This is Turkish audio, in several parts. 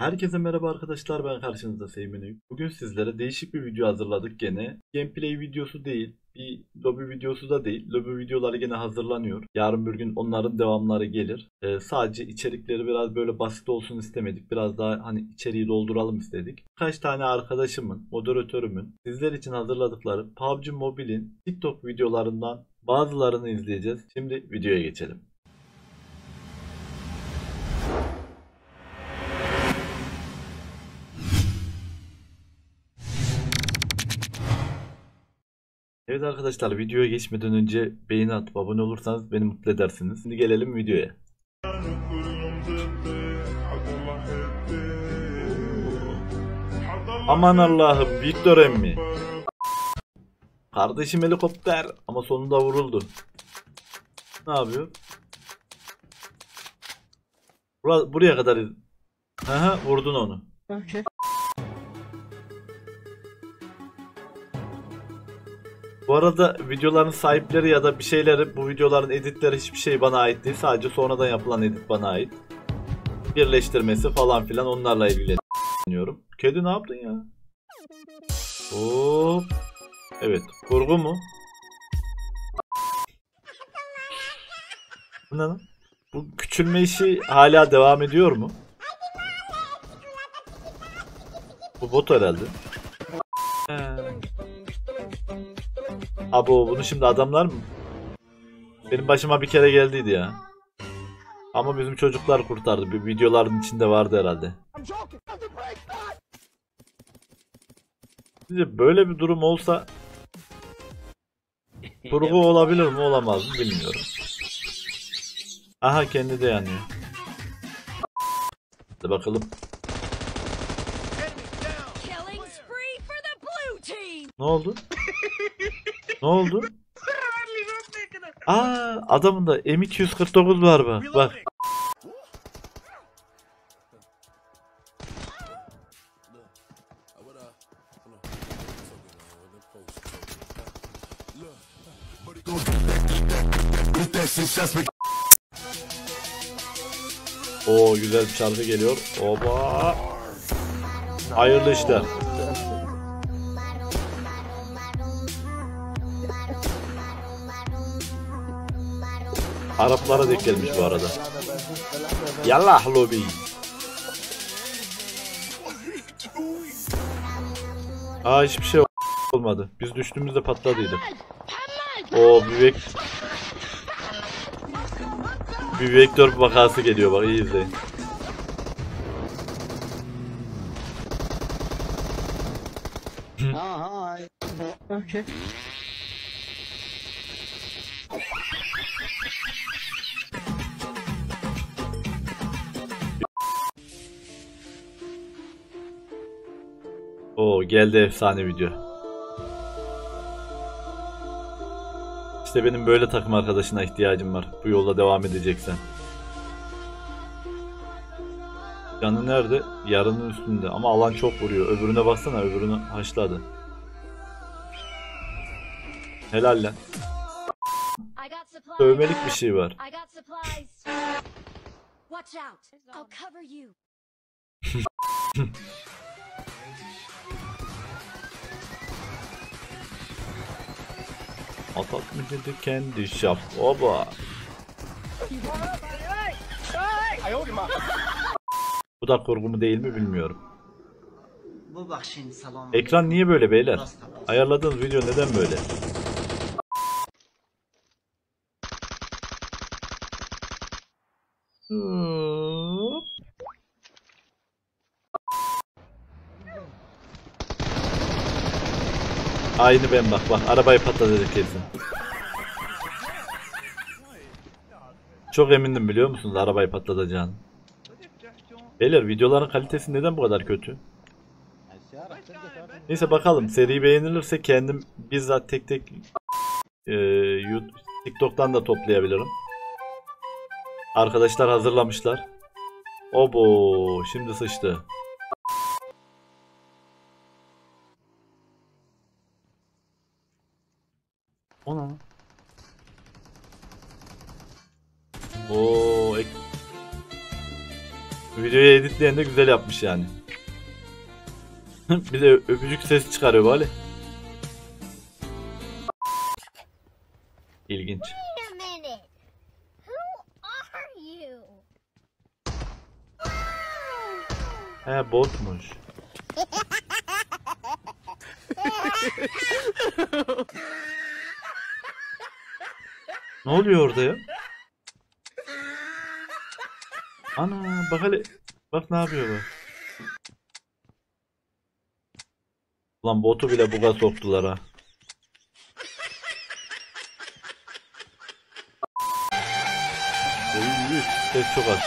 Herkese merhaba arkadaşlar, ben karşınızda Seymen. Bugün sizlere değişik bir video hazırladık gene. Gameplay videosu değil, bir lobi videosu da değil. Lobi videoları gene hazırlanıyor. Yarın bir gün onların devamları gelir. Sadece içerikleri biraz böyle basit olsun istemedik. Biraz daha hani içeriği dolduralım istedik. Kaç tane arkadaşımın, moderatörümün sizler için hazırladıkları PUBG Mobile'in TikTok videolarından bazılarını izleyeceğiz. Şimdi videoya geçelim. Evet arkadaşlar, videoya geçmeden önce beğeni atıp abone olursanız beni mutlu edersiniz. Şimdi gelelim videoya. Aman Allah'ım, Victor emmi. Kardeşim helikopter ama sonunda vuruldu. Ne yapıyor? Buraya kadar. Aha, vurdun onu. Okay. Bu arada videoların sahipleri ya da bir şeyleri, bu videoların editleri hiçbir şey bana ait değil. Sadece sonradan yapılan edit bana ait. Birleştirmesi falan filan onlarla ilgileniyorum. Kedi ne yaptın ya? Hop. Evet. Kurgu mu? Bu ne lan? Bu küçülme işi hala devam ediyor mu? Bu bot herhalde. Abo, bunu şimdi adamlar mı? Benim başıma bir kere geldiydi ya. Ama bizim çocuklar kurtardı. Bir videoların içinde vardı herhalde. Sizce böyle bir durum olsa kurgu olabilir mi olamaz mı bilmiyorum. Aha, kendi de yanıyor. Hadi bakalım. Ne oldu? Ne oldu? Aa, adamın da M249 var bak. Bak. Oo, güzel bir şarkı geliyor. Oba. Hayırlı işler. Araplara denk gelmiş bu arada. Yallah lobi. Aa, hiçbir şey olmadı. Biz düştüğümüzde patladıydı. Oo, bir vektör vakası geliyor, bak iyi izleyin. Okay. Oo, geldi efsane video. İşte benim böyle takım arkadaşına ihtiyacım var. Bu yolda devam edeceksen. Canı nerede? Yarının üstünde. Ama alan çok vuruyor. Öbürüne baksana, öbürünü haşladı. Helal lan. Dövmelik bir şey var. Atak mı dedi kendi şap. Oba. Bu da kurgu mu değil mi bilmiyorum. Ekran niye böyle beyler? Ayarladığınız video neden böyle? Aynı ben, bak arabayı patlatacak kesin. Çok emindim, biliyor musunuz, arabayı patlatacağını. Beyler, videoların kalitesi neden bu kadar kötü? Neyse bakalım, seri beğenilirse kendim bizzat tek tek TikTok'tan da toplayabilirim. Arkadaşlar hazırlamışlar. Obo, şimdi sıçtı. Ona. Videoyu editleyen de güzel yapmış yani. Bir de öpücük ses çıkarıyor böyle. İlginç. Wait a minute. Who are you? He botmuş. Ne oluyor orada ya? Ana bak hele. Bak ne yapıyor bu. Lan botu bile buga soktular ha. Oy, ses çok az.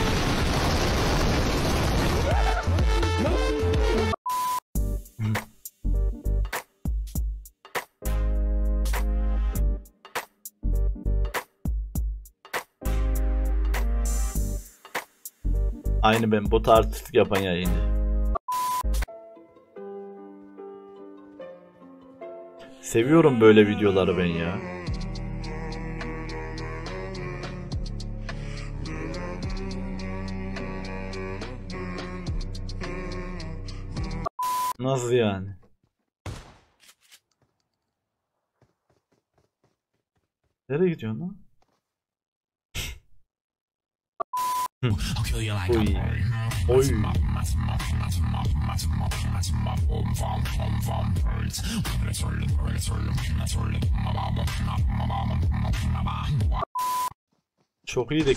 Aynı ben bota artistik yapan yayıncı. Seviyorum böyle videoları ben ya. Nasıl yani? Nereye gidiyorsun lan? Oy. Oy. Çok iyi de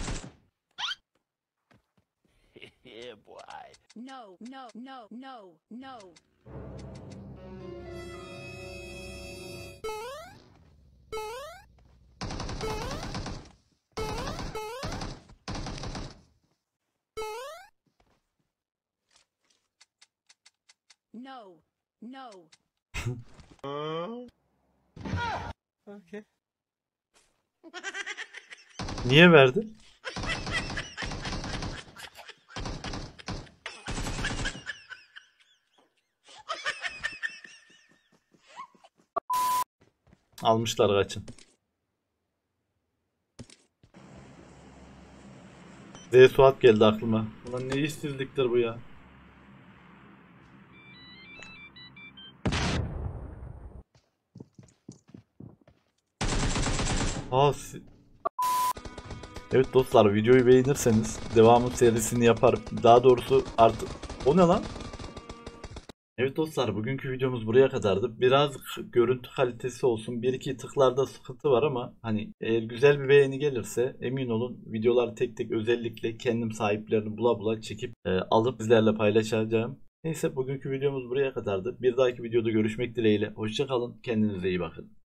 No, no, no, no, no. No, no. Okay. niye verdi? Almışlar kaçın. Z Suat geldi aklıma. Ulan ne işsizliktir bu ya. Evet dostlar, videoyu beğenirseniz devamı serisini yaparım. Daha doğrusu artık o ne lan? Evet dostlar, bugünkü videomuz buraya kadardı. Biraz görüntü kalitesi olsun. Bir iki tıklarda sıkıntı var ama hani eğer güzel bir beğeni gelirse emin olun videoları tek tek özellikle kendim sahiplerini bula bula çekip alıp sizlerle paylaşacağım. Neyse, bugünkü videomuz buraya kadardı. Bir dahaki videoda görüşmek dileğiyle. Hoşça kalın. Kendinize iyi bakın.